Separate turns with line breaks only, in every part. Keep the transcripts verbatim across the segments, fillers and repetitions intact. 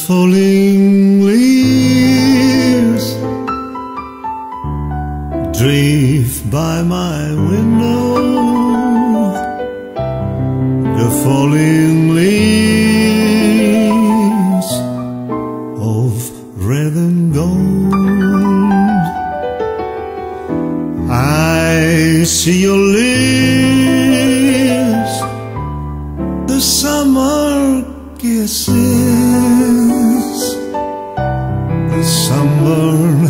falling leaves drift by my window. The falling leaves of red and gold. I see your lips, the summer kisses, the sunburned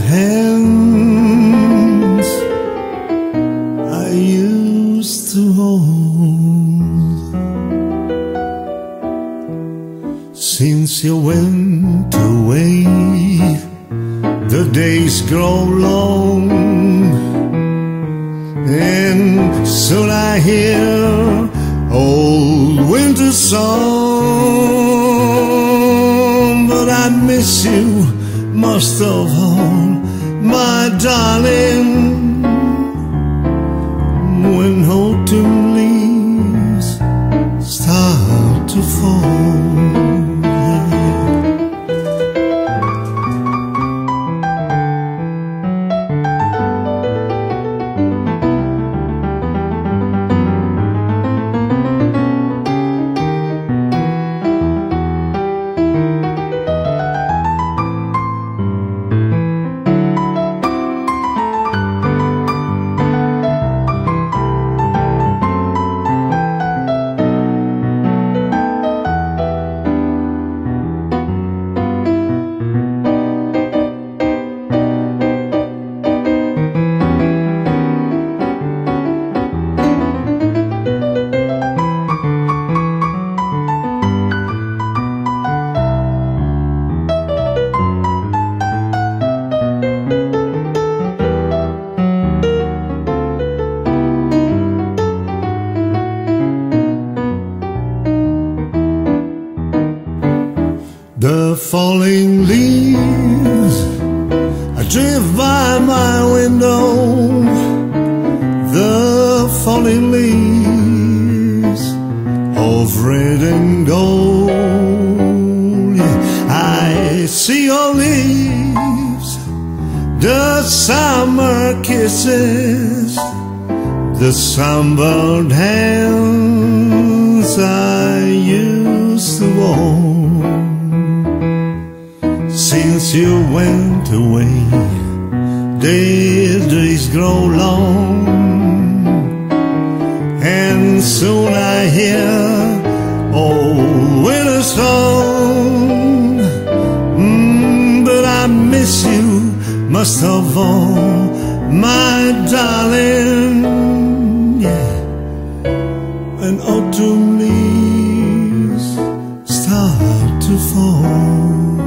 hands I used to hold. Since you went away, the days grow long, and soon I hear old winter song. But I miss you most of all, my darling, when autumn leaves start to fall. The falling leaves drift by my window. The falling leaves of red and gold. I see your leaves, the summer kisses, the sunburned hands I used to hold. Since you went away, the days grow long, and soon I hear old winter song. Mm, but I miss you most of all, my darling, yeah. When autumn leaves start to fall,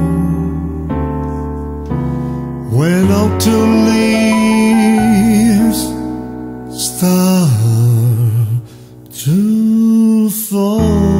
when autumn leaves start to fall.